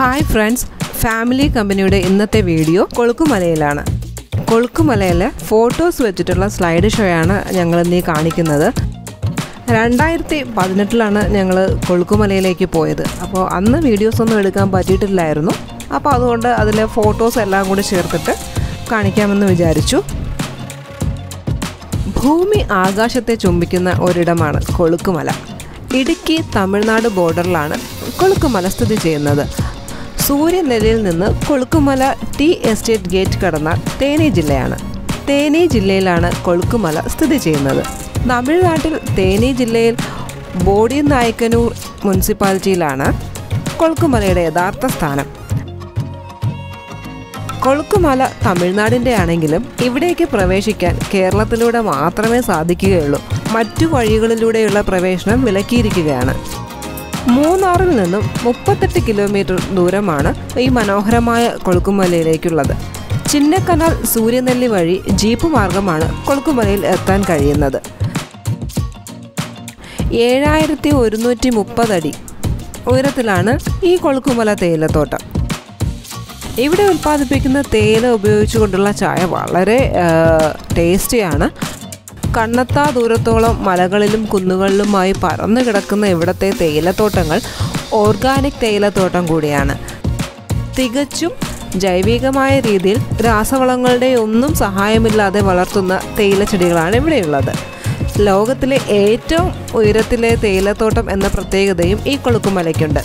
Hi friends, family കമ്പനിയുടെ ഇന്നത്തെ video കൊളുക്കുമലയിലാണ്. കൊളുക്കുമലയിലെ ഫോട്ടോസ് വെച്ചിട്ടുള്ള സ്ലൈഡ് ഷോയാണ് ഞങ്ങളിന്ന് കാണിക്കുന്നത്. 2018 ഞങ്ങൾ കൊളുക്കുമലയിലേക്ക് പോയത്. അപ്പോൾ അന്ന് വീഡിയോസൊന്നും എടുക്കാൻ പറ്റിയിട്ടില്ലായിരുന്നു. അപ്പോൾ അതുകൊണ്ട് അതിലെ ഫോട്ടോസ് എല്ലാം കൂടി ചേർത്തിട്ട് കാണിക്കാമെന്ന് വിചാരിച്ചു. ഭൂമി ആകാശത്തെ ചുംബിക്കുന്ന ഒരിടമാണ് കൊളുക്കുമല. ഇടുക്കി തമിഴ്നാട് ബോർഡറിലാണ് കൊളുക്കുമല സ്ഥിതി ചെയ്യുന്നത്. സൂര്യനെല്ലിയിൽ നിന്ന് കൊളുക്കുമല ടീ എസ്റ്റേറ്റ് ഗേറ്റ് കടന്നാൽ തേനി ജില്ലയാണ്. തേനി ജില്ലയിലാണ് കൊളുക്കുമല സ്ഥിതി ചെയ്യുന്നത്. തമിഴ്നാട്ടിൽ തേനി ജില്ലയിൽ ബോഡിനായ്ക്കനൂർ മുനിസിപ്പാലിറ്റിയിലാണ് കൊളുക്കുമലയുടെ യഥാർത്ഥ സ്ഥാനം. കൊളുക്കുമല തമിഴ്നാടിൻ്റെ ആണെങ്കിലും ഇവിടേക്ക് പ്രവേശിക്കാൻ കേരളത്തിലൂടെ മാത്രമേ സാധിക്കുകയുള്ളൂ. മറ്റു വഴികളിലൂടെയുള്ള പ്രവേശനം വിലക്കിയിരിക്കുകയാണ്. മൂന്നാറിൽ നിന്നും 38 കിലോമീറ്റർ ദൂരമാണ് ഈ മനോഹരമായ കൊളുക്കുമലയിലേക്കുള്ളത്. ചിന്നക്കനാൽ സൂര്യനെല്ലി വഴി ജീപ്പ് മാർഗമാണ് കൊളുക്കുമലയിൽ എത്താൻ കഴിയുന്നത്. 7130 അടി ഉയരത്തിലാണ് ഈ കൊളുക്കുമല തേയിലത്തോട്ടം. ഇവിടെ ഉൽപ്പാദിപ്പിക്കുന്ന തേയില ഉപയോഗിച്ചുകൊണ്ടുള്ള ചായ വളരെ ടേസ്റ്റിയാണ്. കണ്ണെത്താ ദൂരത്തോളം മലകളിലും കുന്നുകളിലുമായി പരന്നു കിടക്കുന്ന ഇവിടുത്തെ തേയിലത്തോട്ടങ്ങൾ ഓർഗാനിക് തേയിലത്തോട്ടം കൂടിയാണ്. തികച്ചും ജൈവികമായ രീതിയിൽ രാസവളങ്ങളുടെ ഒന്നും സഹായമില്ലാതെ വളർത്തുന്ന തേയില ചെടികളാണ് ഇവിടെയുള്ളത്. ലോകത്തിലെ ഏറ്റവും ഉയരത്തിലെ തേയിലത്തോട്ടം എന്ന പ്രത്യേകതയും ഈ കൊളുക്കുമലയ്ക്കുണ്ട്.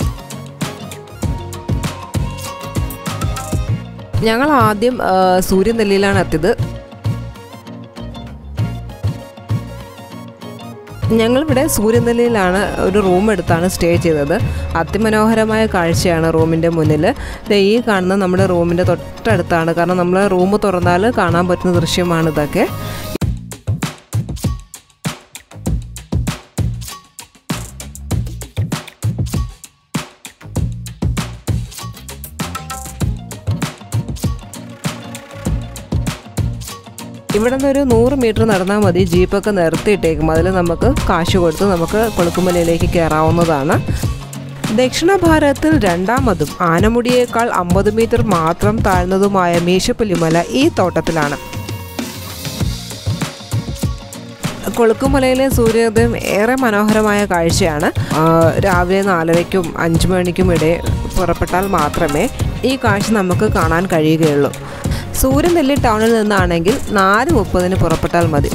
ഞങ്ങൾ ആദ്യം സൂര്യനെല്ലിയിലാണ് എത്തിയത്. ഞങ്ങളിവിടെ സൂര്യനെല്ലിയിലാണ് ഒരു റൂം എടുത്താണ് സ്റ്റേ ചെയ്തത്. അതിമനോഹരമായ കാഴ്ചയാണ് റൂമിൻ്റെ മുന്നിൽ. ഈ കാണുന്ന നമ്മുടെ റൂമിൻ്റെ തൊട്ടടുത്താണ്. കാരണം നമ്മൾ റൂം തുറന്നാൽ കാണാൻ പറ്റുന്ന ദൃശ്യമാണ് ഇതൊക്കെ. ഇവിടെ നിന്നൊരു 100 മീറ്റർ നടന്നാൽ മതി. ജീപ്പൊക്കെ നിർത്തിയിട്ടേക്കും. അതിൽ നമുക്ക് കാശ് കൊടുത്ത് നമുക്ക് കൊളുക്കുമലയിലേക്ക് കയറാവുന്നതാണ്. ദക്ഷിണ ഭാരതത്തിൽ രണ്ടാമതും ആനമുടിയേക്കാൾ 50 മീറ്റർ മാത്രം താഴ്ന്നതുമായ മീശപ്പുലിമല ഈ തോട്ടത്തിലാണ്. കൊളുക്കുമലയിലെ സൂര്യോദയം ഏറെ മനോഹരമായ കാഴ്ചയാണ്. രാവിലെ 4:30ക്കും 5 മണിക്കും ഇടയിൽ പുറപ്പെട്ടാൽ മാത്രമേ ഈ കാഴ്ച നമുക്ക് കാണാൻ കഴിയുകയുള്ളൂ. സൂര്യനെല്ലി ടൗണിൽ നിന്നാണെങ്കിൽ 4:30 പുറപ്പെട്ടാൽ മതി.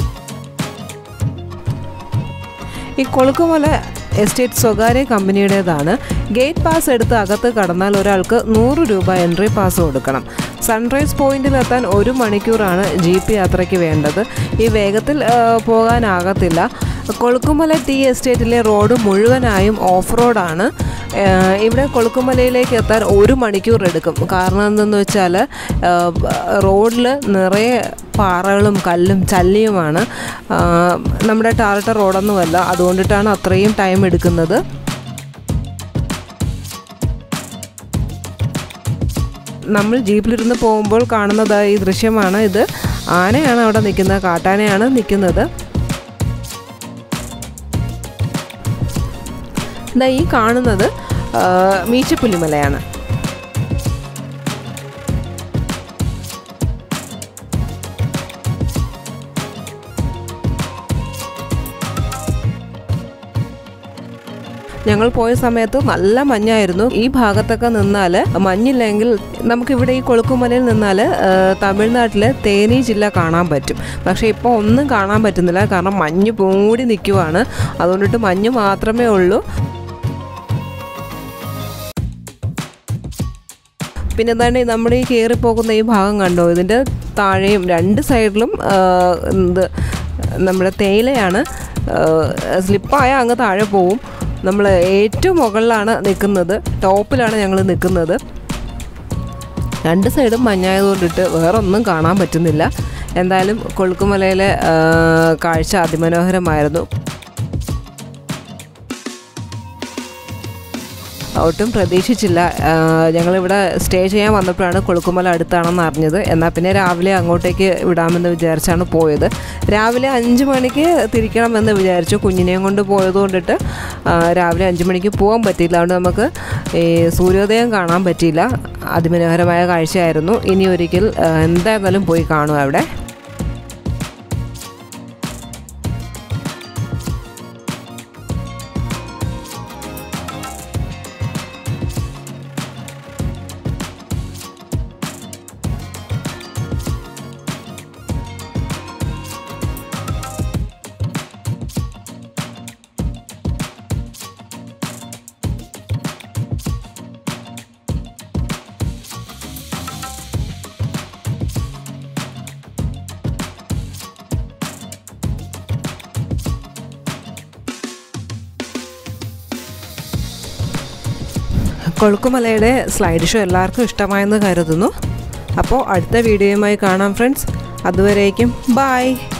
ഈ കൊളുക്കുമല എസ്റ്റേറ്റ് സ്വകാര്യ കമ്പനിയുടേതാണ്. ഗേറ്റ് പാസ് എടുത്ത് അകത്ത് കടന്നാൽ ഒരാൾക്ക് 100 രൂപ എൻട്രി പാസ് കൊടുക്കണം. സൺറൈസ് പോയിന്റിലെത്താൻ 1 മണിക്കൂറാണ് ജീപ്പ് യാത്രയ്ക്ക് വേണ്ടത്. ഈ വേഗത്തിൽ പോകാനാകത്തില്ല. കൊളുക്കുമല ടീ എസ്റ്റേറ്റിലെ റോഡ് മുഴുവനായും ഓഫ് റോഡാണ്. ഇവിടെ കൊളുക്കുമലയിലേക്ക് എത്താൻ 1 മണിക്കൂർ എടുക്കും. കാരണം എന്തെന്ന് വെച്ചാൽ റോഡിൽ നിറയെ പാറകളും കല്ലും ചല്ലിയുമാണ്. നമ്മുടെ ടാറിട്ട റോഡൊന്നുമല്ല. അതുകൊണ്ടിട്ടാണ് അത്രയും ടൈം എടുക്കുന്നത്. നമ്മൾ ജീപ്പിലിരുന്ന് പോകുമ്പോൾ കാണുന്നത് ഈ ദൃശ്യമാണ്. ഇത് ആനയാണ് അവിടെ നിൽക്കുന്നത്. കാട്ടാനയാണ് നിൽക്കുന്നത്. ഈ കാണുന്നത് മീശപ്പുലിമലയാണ്. ഞങ്ങൾ പോയ സമയത്ത് നല്ല മഞ്ഞായിരുന്നു. ഈ ഭാഗത്തൊക്കെ നിന്നാൽ മഞ്ഞില്ലെങ്കിൽ നമുക്കിവിടെ ഈ കൊളുക്കുമലയിൽ നിന്നാൽ തമിഴ്നാട്ടിലെ തേനി ജില്ല കാണാൻ പറ്റും. പക്ഷേ ഇപ്പോൾ ഒന്നും കാണാൻ പറ്റുന്നില്ല. കാരണം മഞ്ഞ് മൂടി നിൽക്കുവാണ്. അതുകൊണ്ടിട്ട് മഞ്ഞ് മാത്രമേ ഉള്ളൂ. പിന്നെ എന്താണ് നമ്മുടെ ഈ കയറിപ്പോകുന്ന ഈ ഭാഗം കണ്ടോ? ഇതിൻ്റെ താഴെയും 2 സൈഡിലും നമ്മുടെ തേയിലയാണ്. സ്ലിപ്പായ അങ്ങ് താഴെ പോവും. നമ്മൾ ഏറ്റവും മുകളിലാണ് നിൽക്കുന്നത്. ടോപ്പിലാണ് ഞങ്ങൾ നിൽക്കുന്നത്. 2 സൈഡും മഞ്ഞായതുകൊണ്ടിട്ട് വേറെ ഒന്നും കാണാൻ പറ്റുന്നില്ല. എന്തായാലും കൊളുക്കുമലയിലെ കാഴ്ച അതിമനോഹരമായിരുന്നു. ഒട്ടും പ്രതീക്ഷിച്ചില്ല. ഞങ്ങളിവിടെ സ്റ്റേ ചെയ്യാൻ വന്നപ്പോഴാണ് കൊളുക്കുമല അടുത്താണെന്ന് അറിഞ്ഞത്. എന്നാൽ പിന്നെ രാവിലെ അങ്ങോട്ടേക്ക് വിടാമെന്ന് വിചാരിച്ചാണ് പോയത്. രാവിലെ 5 മണിക്ക് തിരിക്കണമെന്ന് വിചാരിച്ചു. കുഞ്ഞിനെയും കൊണ്ട് പോയതുകൊണ്ടിട്ട് രാവിലെ 5 മണിക്ക് പോകാൻ പറ്റിയില്ല. അതുകൊണ്ട് നമുക്ക് ഈ സൂര്യോദയം കാണാൻ പറ്റിയില്ല. അതിമനോഹരമായ കാഴ്ചയായിരുന്നു. ഇനി ഒരിക്കൽ എന്തായിരുന്നാലും പോയി കാണും അവിടെ. കൊളുക്കുമലയുടെ സ്ലൈഡ് ഷോ എല്ലാവർക്കും ഇഷ്ടമായെന്ന് കരുതുന്നു. അപ്പോൾ അടുത്ത വീഡിയോയുമായി കാണാം ഫ്രണ്ട്സ്. അതുവരേക്കും ബൈ.